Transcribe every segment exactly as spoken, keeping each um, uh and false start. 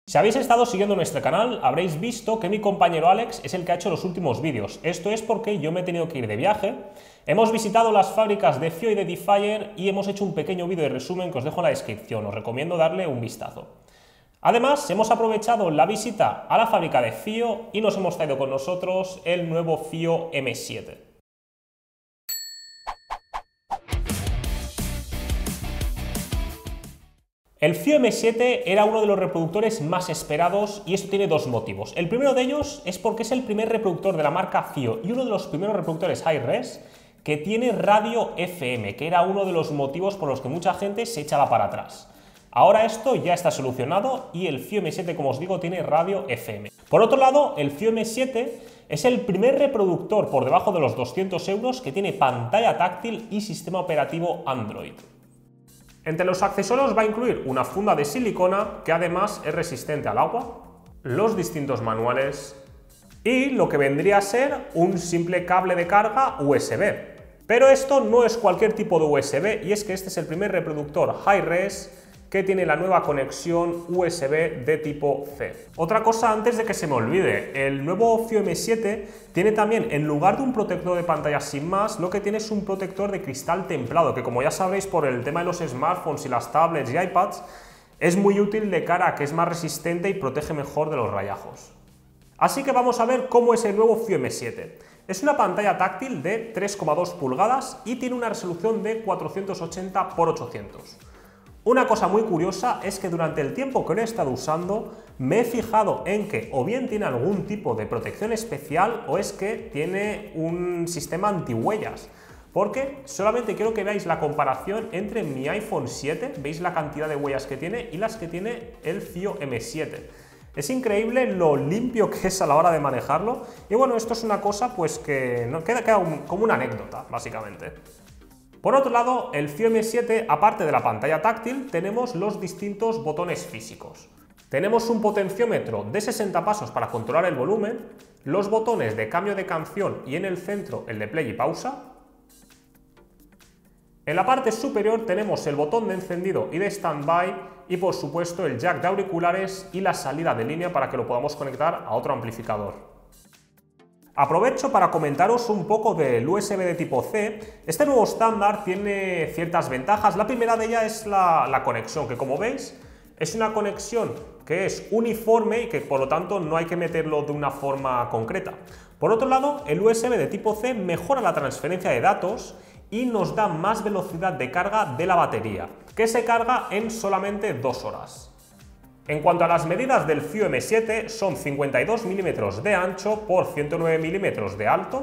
Si habéis estado siguiendo nuestro canal, habréis visto que mi compañero Alex es el que ha hecho los últimos vídeos. Esto es porque yo me he tenido que ir de viaje. Hemos visitado las fábricas de Fio y de Edifier y hemos hecho un pequeño vídeo de resumen que os dejo en la descripción. Os recomiendo darle un vistazo. Además, hemos aprovechado la visita a la fábrica de Fio y nos hemos traído con nosotros el nuevo Fio eme siete. El Fio eme siete era uno de los reproductores más esperados y esto tiene dos motivos. El primero de ellos es porque es el primer reproductor de la marca Fio y uno de los primeros reproductores hi-res que tiene radio efe eme, que era uno de los motivos por los que mucha gente se echaba para atrás. Ahora esto ya está solucionado y el Fio eme siete, como os digo, tiene radio efe eme. Por otro lado, el Fio eme siete es el primer reproductor por debajo de los doscientos euros que tiene pantalla táctil y sistema operativo Android. Entre los accesorios va a incluir una funda de silicona que además es resistente al agua, los distintos manuales y lo que vendría a ser un simple cable de carga u ese be. Pero esto no es cualquier tipo de u ese be y es que este es el primer reproductor hi-res que tiene la nueva conexión u ese be de tipo ce. Otra cosa antes de que se me olvide, el nuevo Fio eme siete tiene también, en lugar de un protector de pantalla sin más, lo que tiene es un protector de cristal templado, que como ya sabréis por el tema de los smartphones y las tablets y iPads, es muy útil de cara a que es más resistente y protege mejor de los rayajos. Así que vamos a ver cómo es el nuevo Fio eme siete. Es una pantalla táctil de tres coma dos pulgadas y tiene una resolución de cuatrocientos ochenta por ochocientos. Una cosa muy curiosa es que durante el tiempo que lo he estado usando me he fijado en que o bien tiene algún tipo de protección especial o es que tiene un sistema antihuellas. Porque solamente quiero que veáis la comparación entre mi iPhone siete, veis la cantidad de huellas que tiene y las que tiene el Fio eme siete. Es increíble lo limpio que es a la hora de manejarlo y bueno, esto es una cosa pues que no, queda, queda un, como una anécdota básicamente. Por otro lado, el Fio eme siete, aparte de la pantalla táctil, tenemos los distintos botones físicos. Tenemos un potenciómetro de sesenta pasos para controlar el volumen, los botones de cambio de canción y en el centro el de play y pausa. En la parte superior tenemos el botón de encendido y de standby y por supuesto el jack de auriculares y la salida de línea para que lo podamos conectar a otro amplificador. Aprovecho para comentaros un poco del u ese be de tipo ce. Este nuevo estándar tiene ciertas ventajas. La primera de ellas es la, la conexión, que como veis es una conexión que es uniforme y que por lo tanto no hay que meterlo de una forma concreta. Por otro lado, el u ese be de tipo ce mejora la transferencia de datos y nos da más velocidad de carga de la batería, que se carga en solamente dos horas. En cuanto a las medidas del Fio eme siete, son cincuenta y dos milímetros de ancho por ciento nueve milímetros de alto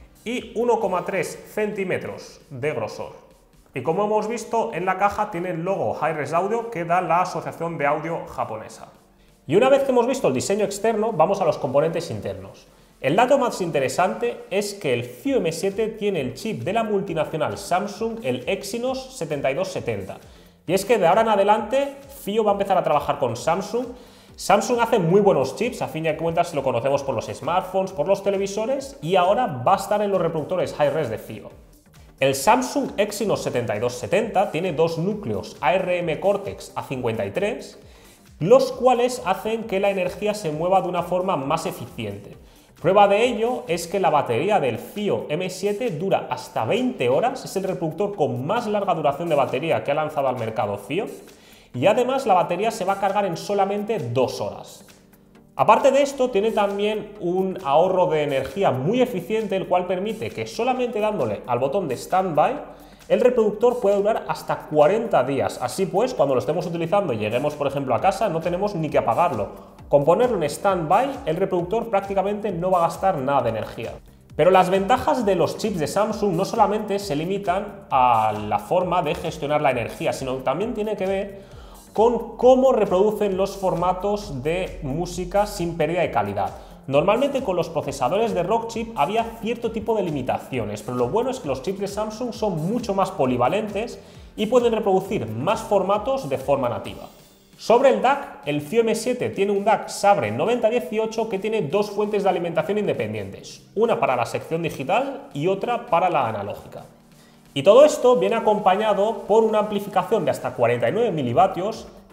y uno coma tres centímetros de grosor. Y como hemos visto, en la caja tiene el logo hi-res Audio que da la Asociación de Audio Japonesa. Y una vez que hemos visto el diseño externo, vamos a los componentes internos. El dato más interesante es que el Fio eme siete tiene el chip de la multinacional Samsung, el Exynos setenta y dos setenta. Y es que de ahora en adelante Fio va a empezar a trabajar con Samsung. Samsung hace muy buenos chips, a fin de cuentas lo conocemos por los smartphones, por los televisores y ahora va a estar en los reproductores hi-res de Fio. El Samsung Exynos setenta y dos setenta tiene dos núcleos A R M Cortex A cincuenta y tres, los cuales hacen que la energía se mueva de una forma más eficiente. Prueba de ello es que la batería del Fio eme siete dura hasta veinte horas, es el reproductor con más larga duración de batería que ha lanzado al mercado Fio, y además la batería se va a cargar en solamente dos horas. Aparte de esto, tiene también un ahorro de energía muy eficiente, el cual permite que solamente dándole al botón de standby, el reproductor puede durar hasta cuarenta días. Así pues, cuando lo estemos utilizando y lleguemos, por ejemplo, a casa, no tenemos ni que apagarlo. Con ponerlo en standby, el reproductor prácticamente no va a gastar nada de energía. Pero las ventajas de los chips de Samsung no solamente se limitan a la forma de gestionar la energía, sino que también tiene que ver con cómo reproducen los formatos de música sin pérdida de calidad. Normalmente con los procesadores de Rockchip había cierto tipo de limitaciones, pero lo bueno es que los chips de Samsung son mucho más polivalentes y pueden reproducir más formatos de forma nativa. Sobre el D A C, el Fio eme siete tiene un D A C Sabre noventa dieciocho que tiene dos fuentes de alimentación independientes, una para la sección digital y otra para la analógica. Y todo esto viene acompañado por una amplificación de hasta cuarenta y nueve milivatios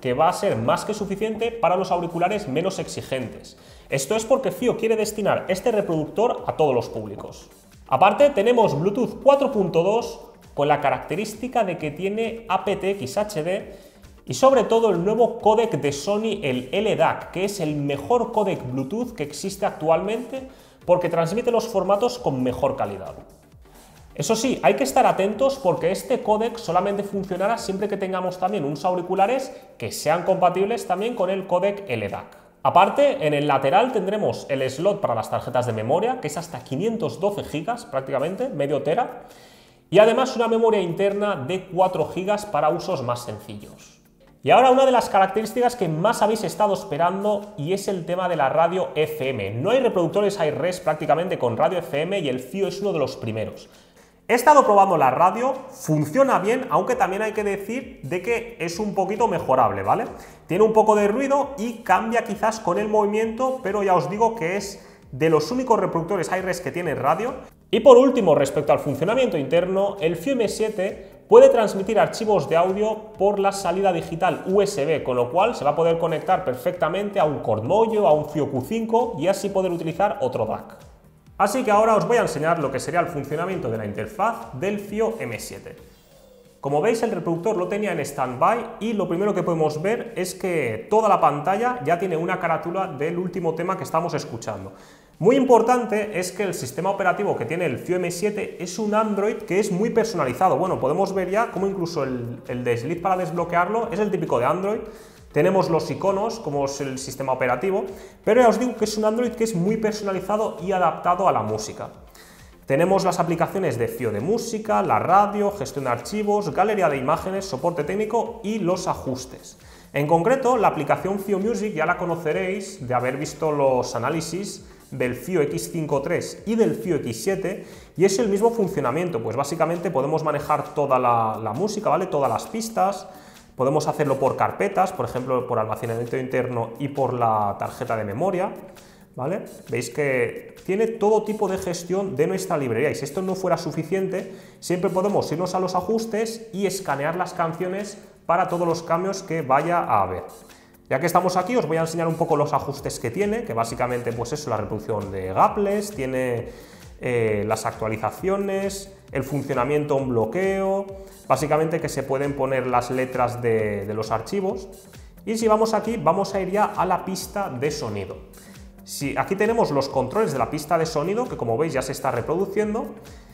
que va a ser más que suficiente para los auriculares menos exigentes. Esto es porque FiiO quiere destinar este reproductor a todos los públicos. Aparte tenemos Bluetooth cuatro punto dos con la característica de que tiene A P T X H D y sobre todo el nuevo códec de Sony, el L D A C, que es el mejor códec Bluetooth que existe actualmente porque transmite los formatos con mejor calidad. Eso sí, hay que estar atentos porque este códec solamente funcionará siempre que tengamos también unos auriculares que sean compatibles también con el códec L D A C. Aparte, en el lateral tendremos el slot para las tarjetas de memoria, que es hasta quinientos doce gigas prácticamente, medio tera, y además una memoria interna de cuatro gigas para usos más sencillos. Y ahora una de las características que más habéis estado esperando y es el tema de la radio F M. No hay reproductores hi-res prácticamente con radio F M y el FiiO es uno de los primeros. He estado probando la radio, funciona bien, aunque también hay que decir de que es un poquito mejorable, ¿vale? Tiene un poco de ruido y cambia quizás con el movimiento, pero ya os digo que es de los únicos reproductores hi-res que tiene radio. Y por último, respecto al funcionamiento interno, el FiiO M siete puede transmitir archivos de audio por la salida digital U S B, con lo cual se va a poder conectar perfectamente a un Cordmoyo, a un FiiO Q cinco y así poder utilizar otro D A C. Así que ahora os voy a enseñar lo que sería el funcionamiento de la interfaz del FiiO M siete. Como veis, el reproductor lo tenía en stand-by y lo primero que podemos ver es que toda la pantalla ya tiene una carátula del último tema que estamos escuchando. Muy importante es que el sistema operativo que tiene el FiiO M siete es un Android que es muy personalizado. Bueno, podemos ver ya cómo incluso el, el desliz para desbloquearlo es el típico de Android. Tenemos los iconos, como es el sistema operativo, pero ya os digo que es un Android que es muy personalizado y adaptado a la música. Tenemos las aplicaciones de FiiO de música, la radio, gestión de archivos, galería de imágenes, soporte técnico y los ajustes. En concreto, la aplicación FiiO Music ya la conoceréis de haber visto los análisis del FiiO X cinco punto tres y del FiiO X siete y es el mismo funcionamiento, pues básicamente podemos manejar toda la, la música, ¿vale? Todas las pistas. Podemos hacerlo por carpetas, por ejemplo, por almacenamiento interno y por la tarjeta de memoria, ¿vale? Veis que tiene todo tipo de gestión de nuestra librería y si esto no fuera suficiente, siempre podemos irnos a los ajustes y escanear las canciones para todos los cambios que vaya a haber. Ya que estamos aquí, os voy a enseñar un poco los ajustes que tiene, que básicamente pues es la reproducción de gapless, tiene eh, las actualizaciones, el funcionamiento en bloqueo, básicamente que se pueden poner las letras de, de los archivos. Y si vamos aquí, vamos a ir ya a la pista de sonido. Si, aquí tenemos los controles de la pista de sonido, que como veis ya se está reproduciendo.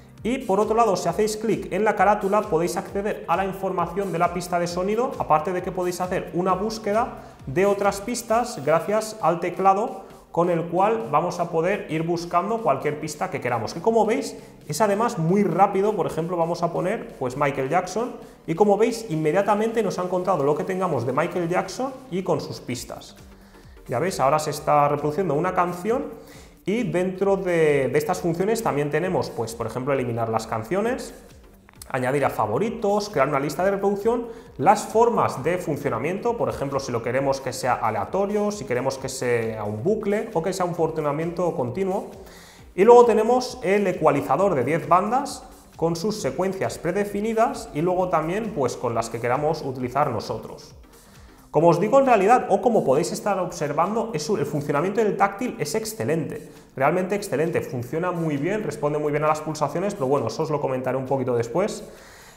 Y por otro lado, si hacéis clic en la carátula, podéis acceder a la información de la pista de sonido, aparte de que podéis hacer una búsqueda de otras pistas gracias al teclado, con el cual vamos a poder ir buscando cualquier pista que queramos, que como veis es además muy rápido. Por ejemplo, vamos a poner pues Michael Jackson y como veis inmediatamente nos ha encontrado lo que tengamos de Michael Jackson y con sus pistas. Ya veis, ahora se está reproduciendo una canción y dentro de, de estas funciones también tenemos, pues por ejemplo, eliminar las canciones, añadir a favoritos, crear una lista de reproducción, las formas de funcionamiento, por ejemplo, si lo queremos que sea aleatorio, si queremos que sea un bucle o que sea un funcionamiento continuo. Y luego tenemos el ecualizador de diez bandas con sus secuencias predefinidas y luego también pues con las que queramos utilizar nosotros. Como os digo, en realidad, o como podéis estar observando, es, el funcionamiento del táctil es excelente, realmente excelente, funciona muy bien, responde muy bien a las pulsaciones, pero bueno, eso os lo comentaré un poquito después.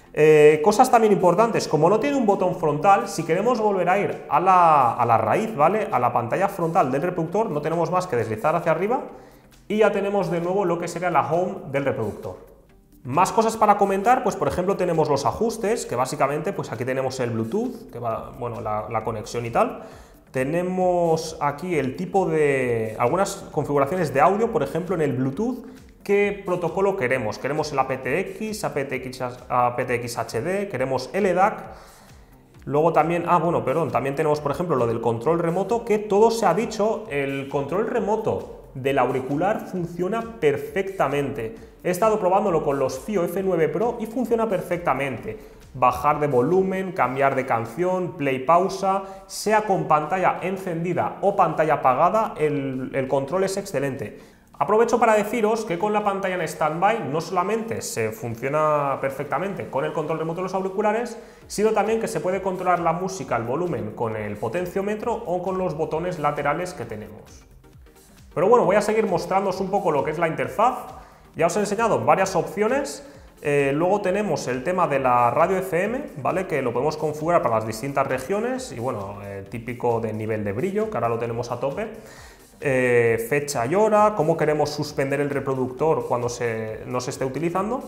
Eh, cosas también importantes, como no tiene un botón frontal, si queremos volver a ir a la, a la raíz, ¿vale? A la pantalla frontal del reproductor, no tenemos más que deslizar hacia arriba y ya tenemos de nuevo lo que sería la home del reproductor. Más cosas para comentar, pues por ejemplo tenemos los ajustes, que básicamente pues aquí tenemos el Bluetooth, que va, bueno, la, la conexión y tal. Tenemos aquí el tipo de algunas configuraciones de audio, por ejemplo en el Bluetooth, qué protocolo queremos. Queremos el A P T X, A P T X, A P T X H D, queremos L D A C. Luego también, ah bueno, perdón, también tenemos por ejemplo lo del control remoto, que todo se ha dicho, el control remoto del auricular funciona perfectamente. He estado probándolo con los FiiO F nueve Pro y funciona perfectamente. Bajar de volumen, cambiar de canción, play, pausa, sea con pantalla encendida o pantalla apagada, el, el control es excelente. Aprovecho para deciros que con la pantalla en stand-by no solamente se funciona perfectamente con el control remoto de los auriculares, sino también que se puede controlar la música, el volumen, con el potenciómetro o con los botones laterales que tenemos. Pero bueno, voy a seguir mostrándoos un poco lo que es la interfaz. Ya os he enseñado varias opciones. Eh, luego tenemos el tema de la radio F M, ¿vale? Que lo podemos configurar para las distintas regiones y bueno, eh, típico de nivel de brillo, que ahora lo tenemos a tope. Eh, fecha y hora, cómo queremos suspender el reproductor cuando se, no se esté utilizando.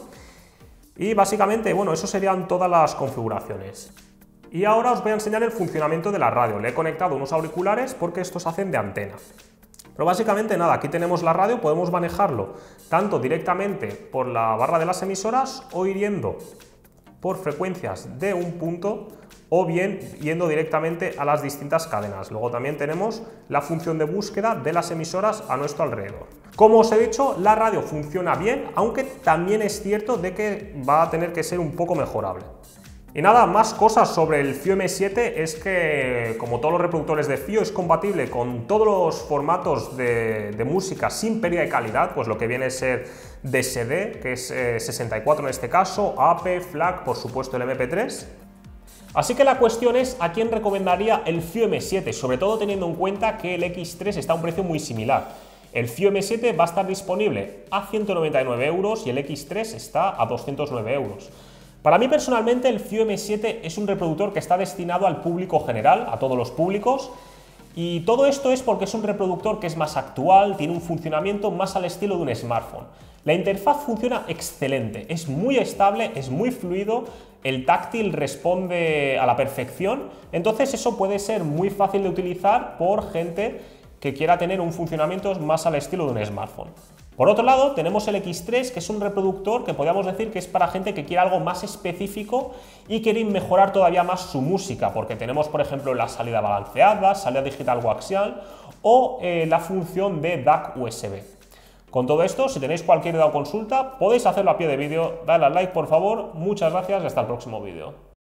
Y básicamente, bueno, eso serían todas las configuraciones. Y ahora os voy a enseñar el funcionamiento de la radio. Le he conectado unos auriculares porque estos hacen de antena. Pero básicamente nada, aquí tenemos la radio, podemos manejarlo tanto directamente por la barra de las emisoras o ir yendo por frecuencias de un punto o bien yendo directamente a las distintas cadenas. Luego también tenemos la función de búsqueda de las emisoras a nuestro alrededor. Como os he dicho, la radio funciona bien, aunque también es cierto de que va a tener que ser un poco mejorable. Y nada, más cosas sobre el FiiO M siete es que, como todos los reproductores de FiiO, es compatible con todos los formatos de, de música sin pérdida de calidad, pues lo que viene a ser D S D, que es eh, sesenta y cuatro en este caso, A P, FLAC, por supuesto el M P tres. Así que la cuestión es a quién recomendaría el FiiO M siete, sobre todo teniendo en cuenta que el X tres está a un precio muy similar. El FiiO M siete va a estar disponible a ciento noventa y nueve euros y el X tres está a doscientos nueve euros. Para mí personalmente el FiiO M siete es un reproductor que está destinado al público general, a todos los públicos, y todo esto es porque es un reproductor que es más actual, tiene un funcionamiento más al estilo de un smartphone. La interfaz funciona excelente, es muy estable, es muy fluido, el táctil responde a la perfección, entonces eso puede ser muy fácil de utilizar por gente que quiera tener un funcionamiento más al estilo de un smartphone. Por otro lado, tenemos el X tres, que es un reproductor que podríamos decir que es para gente que quiere algo más específico y quiere mejorar todavía más su música, porque tenemos, por ejemplo, la salida balanceada, salida digital coaxial o eh, la función de D A C U S B. Con todo esto, si tenéis cualquier duda o consulta, podéis hacerlo a pie de vídeo, dale al like por favor, muchas gracias y hasta el próximo vídeo.